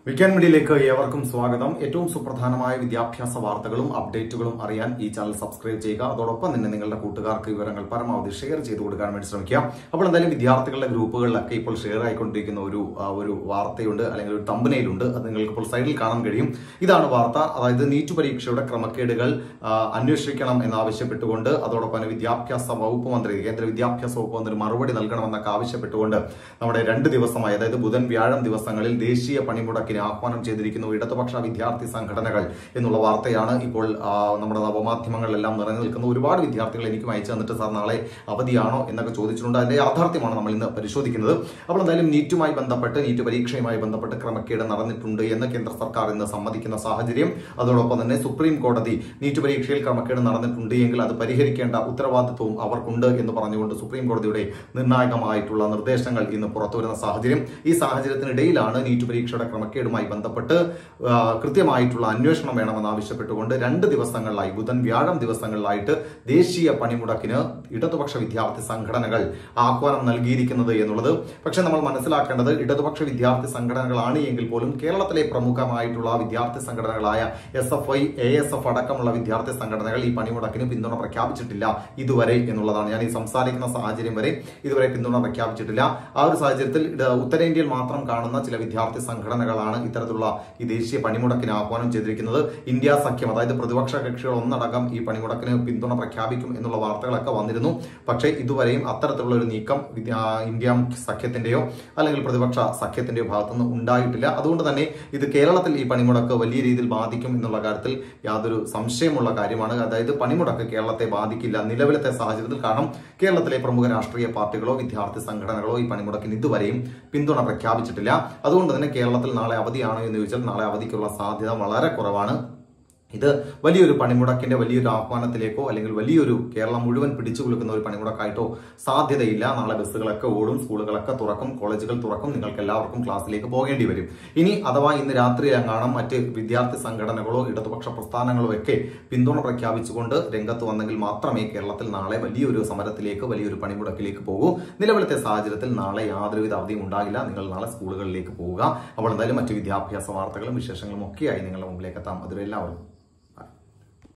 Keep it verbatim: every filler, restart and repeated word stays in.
Weekend മീഡിയയിലേക്ക് ഏവർക്കും സ്വാഗതം. ഏറ്റവും സുപ്രധാനമായ വിദ്യാഭ്യാസ വാർത്തകളും അപ്ഡേറ്റുകളും അറിയാൻ ഈ ചാനൽ സബ്സ്ക്രൈബ് ചെയ്യുക. അതോടൊപ്പം തന്നെ നിങ്ങളുടെ കൂട്ടുകാർക്ക് വിവരങ്ങൾ പരമാവധി ഷെയർ ചെയ്ത് കൊടുക്കാൻ വേണ്ടി ശ്രമിക്കുക. അപ്പോൾ എന്തായാലും വിദ്യാർത്ഥികളുടെ ഗ്രൂപ്പുകളിലൊക്കെ ഇപ്പോൾ ഷെയർ ആയിക്കൊണ്ടിരിക്കുന്ന ഒരു ഒരു വാർത്തയുണ്ട്, അല്ലെങ്കിൽ ഒരു തമ്പനയിലുണ്ട്. അത് നിങ്ങൾക്ക് ഇപ്പോൾ സൈഡിൽ കാണാൻ കഴിയും. ഇതാണ് വാർത്ത. അതായത് നീറ്റ് പരീക്ഷയുടെ ക്രമക്കേടുകൾ അന്വേഷിക്കണം എന്നാവശ്യപ്പെട്ടുകൊണ്ട്, അതോടൊപ്പം വിദ്യാഭ്യാസ വകുപ്പ് മന്ത്രി കേന്ദ്ര വിദ്യാഭ്യാസ വകുപ്പ് മന്ത്രി മറുപടി നൽകണമെന്നൊക്കെ ആവശ്യപ്പെട്ടുകൊണ്ട് നമ്മുടെ രണ്ട് ദിവസമായി, അതായത് ബുധൻ വ്യാഴം ദിവസങ്ങളിൽ ദേശീയ പണിമുടക്കിന് ആഹ്വാനം ചെയ്തിരിക്കുന്നു ഇടതുപക്ഷ വിദ്യാർത്ഥി സംഘടനകൾ എന്നുള്ള വാർത്തയാണ് ഇപ്പോൾ നമ്മുടെ നവമാധ്യമങ്ങളിലെല്ലാം നിറഞ്ഞു നിൽക്കുന്നത്. ഒരുപാട് വിദ്യാർത്ഥികൾ എനിക്കും അയച്ചു തന്നിട്ട് സാർ നാളെ അവധിയാണോ എന്നൊക്കെ ചോദിച്ചിട്ടുണ്ട്. അതിന്റെ യാഥാർത്ഥ്യമാണ് നമ്മൾ ഇന്ന് പരിശോധിക്കുന്നത്. അപ്പോൾ എന്തായാലും നീറ്റുമായി ബന്ധപ്പെട്ട്, നീറ്റ് പരീക്ഷയുമായി ബന്ധപ്പെട്ട് ക്രമക്കേട് നടന്നിട്ടുണ്ട് എന്ന് കേന്ദ്ര സർക്കാർ ഇന്ന് സമ്മതിക്കുന്ന സാഹചര്യം. അതോടൊപ്പം തന്നെ സുപ്രീം കോടതി നീറ്റ് പരീക്ഷയിൽ ക്രമക്കേട് നടന്നിട്ടുണ്ട് എങ്കിൽ അത് പരിഹരിക്കേണ്ട ഉത്തരവാദിത്വവും അവർക്കുണ്ട് എന്ന് പറഞ്ഞുകൊണ്ട് സുപ്രീം കോടതിയുടെ നിർണായകമായിട്ടുള്ള നിർദ്ദേശങ്ങൾ ഇന്ന് പുറത്തുവരുന്ന സാഹചര്യം. ഈ സാഹചര്യത്തിനിടയിലാണ് നീറ്റ് പരീക്ഷയുടെ ക്രമക്കേട് ബന്ധപ്പെട്ട് കൃത്യമായിട്ടുള്ള അന്വേഷണം വേണമെന്ന് ആവശ്യപ്പെട്ടുകൊണ്ട് രണ്ട് ദിവസങ്ങളിലായി, ബുധൻ വ്യാഴം ദിവസങ്ങളിലായിട്ട് ദേശീയ പണിമുടക്കിന് ഇടതുപക്ഷ വിദ്യാർത്ഥി സംഘടനകൾ ആഹ്വാനം നൽകിയിരിക്കുന്നത് എന്നുള്ളത്. പക്ഷെ നമ്മൾ മനസ്സിലാക്കേണ്ടത്, ഇടതുപക്ഷ വിദ്യാർത്ഥി സംഘടനകളാണ് എങ്കിൽ പോലും കേരളത്തിലെ പ്രമുഖമായിട്ടുള്ള വിദ്യാർത്ഥി സംഘടനകളായ S F I, A S F അടക്കമുള്ള വിദ്യാർത്ഥി സംഘടനകൾ ഈ പണിമുടക്കിന് പിന്തുണ പ്രഖ്യാപിച്ചിട്ടില്ല ഇതുവരെ എന്നുള്ളതാണ്. ഞാൻ ഈ സംസാരിക്കുന്ന സാഹചര്യം വരെ ഇതുവരെ പിന്തുണ പ്രഖ്യാപിച്ചിട്ടില്ല. ആ ഒരു സാഹചര്യത്തിൽ ഉത്തരേന്ത്യയിൽ മാത്രം കാണുന്ന ചില വിദ്യാർത്ഥി സംഘടനകളാണ് ഇത്തരത്തിലുള്ള ഈ ദേശീയ പണിമുടക്കിന് ആഹ്വാനം ചെയ്തിരിക്കുന്നത്. ഇന്ത്യ സഖ്യം, അതായത് പ്രതിപക്ഷ കക്ഷികൾ ഒന്നടങ്കം ഈ പണിമുടക്കിന് പിന്തുണ പ്രഖ്യാപിക്കും എന്നുള്ള വാർത്തകളൊക്കെ വന്നിരുന്നു. പക്ഷേ ഇതുവരെയും അത്തരത്തിലുള്ള ഒരു നീക്കം ഇന്ത്യ സഖ്യത്തിന്റെയോ അല്ലെങ്കിൽ പ്രതിപക്ഷ സഖ്യത്തിന്റെയോ ഭാഗത്തുനിന്ന് ഉണ്ടായിട്ടില്ല. അതുകൊണ്ട് തന്നെ ഇത് കേരളത്തിൽ ഈ പണിമുടക്ക് വലിയ രീതിയിൽ ബാധിക്കും എന്നുള്ള കാര്യത്തിൽ യാതൊരു സംശയമുള്ള കാര്യമാണ്. അതായത് പണിമുടക്ക് കേരളത്തെ ബാധിക്കില്ല നിലവിലത്തെ സാഹചര്യത്തിൽ. കാരണം കേരളത്തിലെ പ്രമുഖ രാഷ്ട്രീയ പാർട്ടികളോ വിദ്യാർത്ഥി സംഘടനകളോ ഈ പണിമുടക്കിന് ഇതുവരെയും പിന്തുണ പ്രഖ്യാപിച്ചിട്ടില്ല. അതുകൊണ്ട് തന്നെ കേരളത്തിൽ നാളെ അവധിയാണോ എന്ന് ചോദിച്ചാൽ നാളെ അവധിക്കുള്ള സാധ്യത വളരെ കുറവാണ്. ഇത് വലിയൊരു പണിമുടക്കിന്റെ വലിയൊരു ആഹ്വാനത്തിലേക്കോ അല്ലെങ്കിൽ വലിയൊരു കേരളം മുഴുവൻ പിടിച്ചു കുലുക്കുന്ന ഒരു പണിമുടക്കായിട്ടോ സാധ്യതയില്ല. നാളെ ബസ്സുകളൊക്കെ ഓടും, സ്കൂളുകളൊക്കെ തുറക്കും, കോളേജുകൾ തുറക്കും, നിങ്ങൾക്ക് എല്ലാവർക്കും ക്ലാസ്സിലേക്ക് പോകേണ്ടി വരും. ഇനി അഥവാ ഇന്ന് രാത്രി എങ്ങാനും മറ്റ് വിദ്യാർത്ഥി സംഘടനകളോ ഇടതുപക്ഷ പ്രസ്ഥാനങ്ങളോ ഒക്കെ പിന്തുണ പ്രഖ്യാപിച്ചുകൊണ്ട് രംഗത്ത് വന്നെങ്കിൽ മാത്രമേ കേരളത്തിൽ നാളെ വലിയൊരു സമരത്തിലേക്ക്, വലിയൊരു പണിമുടക്കിലേക്ക് പോകൂ. നിലവിലത്തെ സാഹചര്യത്തിൽ നാളെ യാതൊരുവിധ അവധിയും ഉണ്ടാകില്ല. നിങ്ങൾ നാളെ സ്കൂളുകളിലേക്ക് പോവുക. അപ്പോൾ എന്തായാലും മറ്റു വിദ്യാഭ്യാസ വാർത്തകളും വിശേഷങ്ങളും ഒക്കെയായി നിങ്ങളുടെ മുമ്പിലേക്ക് എത്താം. അതുവരെ എല്ലാവരും